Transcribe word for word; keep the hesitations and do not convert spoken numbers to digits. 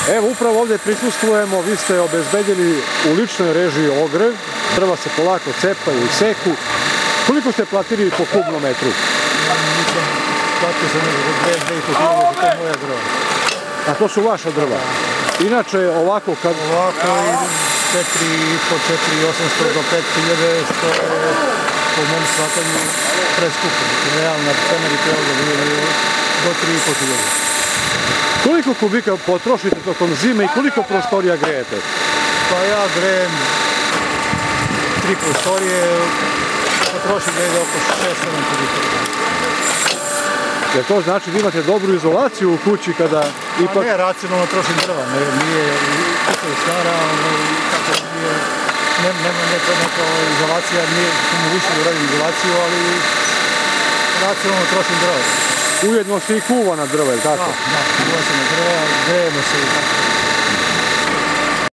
Evo, upravo ovdje prisustvujemo, vi ste obezbedili u ličnoj režiji ogrev, drva se polako cepaju i seku. Koliko ste platili po kubnom metru? Nisam, platio sam nekako dve, dve i po kilometra, to je moja drva. A to su vaša drva? Inače, ovako kad... Ovako i četiri i po, četiri i osamsto do pet hiljade, što je po mom shvatanju preskupo. Realna cena bi trebalo da bude do tri i po hiljade. Koliko kubika potrošite tokom zime i koliko prostorija grejete? Pa ja grejem tri prostorije, potrošim negdje oko šest sedam kubika. Jer to znači da imate dobru izolaciju u kući kada ipak... A ne, racionalno trošim drva, nije kuća je stara, tako nije, nema neka izolacija, nije moguće da uradim izolaciju, ali racionalno trošim drva. Ujedno se i kuva na drva, je li tako? Da, da, kuva se na drva, grejemo se i tako.